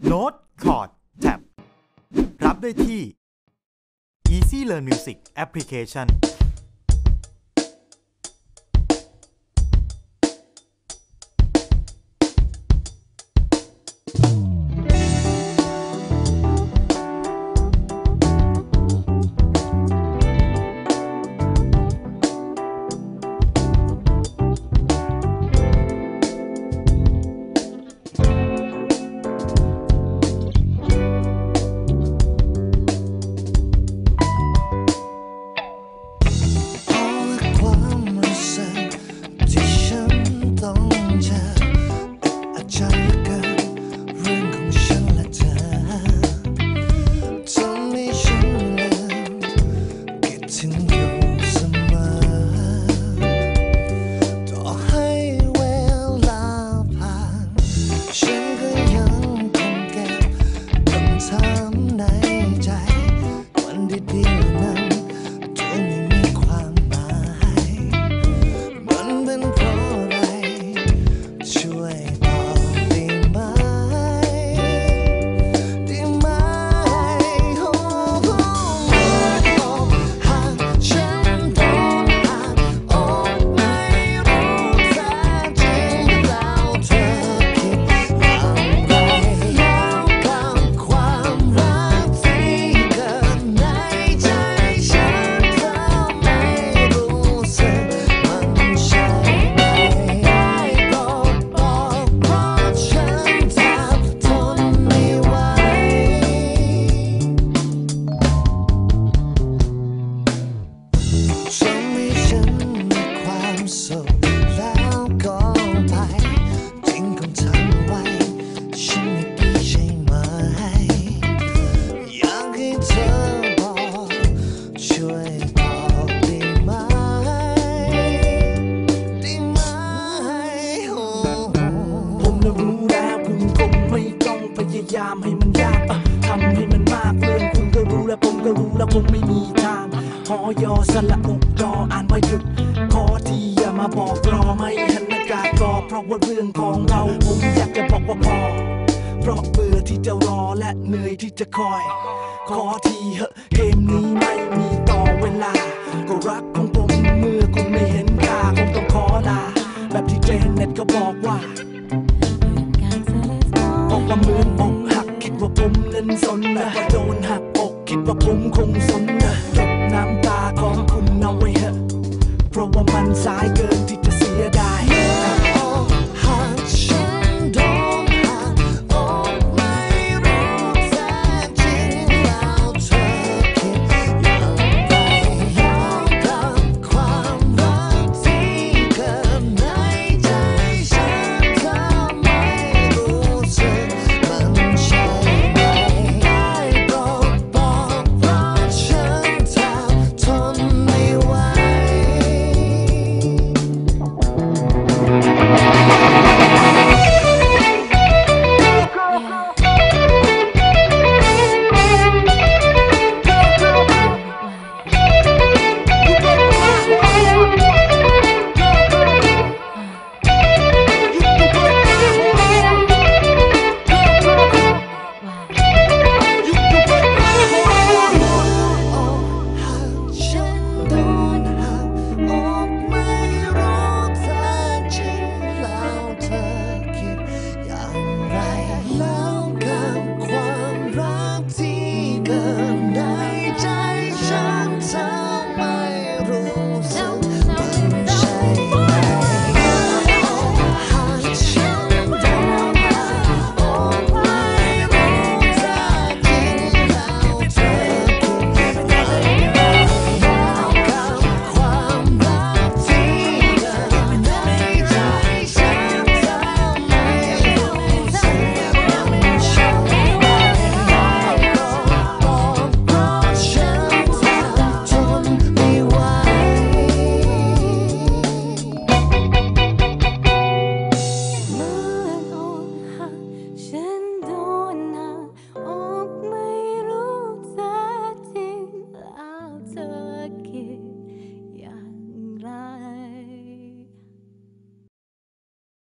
โน้ตคอร์ดแท็บรับได้ที่ Easy Learn Music Application ให้มันยากทำให้มันมากเรื่องคุณก็รู้และผมก็รู้แล้วคงไม่มีทางหอยอสระอุดออ่านว่าหยุดขอที่อย่ามาบอกรอไม่หันอากาศรอเพราะว่าเรื่องของเราผมอยากจะบอกว่าพอเพราะเบื่อที่จะรอและเหนื่อยที่จะคอยขอทีเหอะเกมนี้ไม่มีต่อเวลาก็รักของผมเมื่อคุณไม่เห็นค่าคงต้องขอลาแบบที่เจนเน็ตก็บอกว่าเหมือนอกหักคิดว่าผมนั้นสนแต่พอโดนหักอกคิดว่าผมคงสนนะเก็บน้ำตาของคุณเอาไว้เถอะเพราะว่ามันสายเกินที่